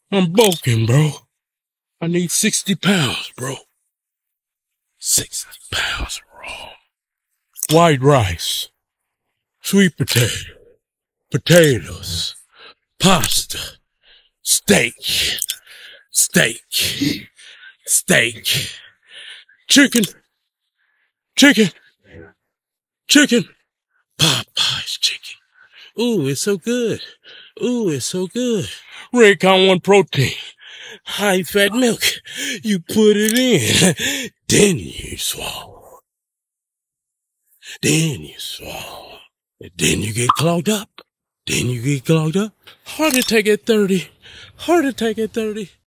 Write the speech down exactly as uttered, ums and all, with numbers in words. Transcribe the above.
I'm bulking, bro. I need sixty pounds, bro. sixty pounds raw. White rice, sweet potato, potatoes, pasta, steak, steak, steak, chicken, chicken, chicken, Popeye's chicken. Ooh, it's so good. Ooh, it's so good. Rick, I want protein. High fat milk. You put it in. Then you swallow. Then you swallow. Then you get clogged up. Then you get clogged up. Heart attack at thirty. Heart attack at thirty.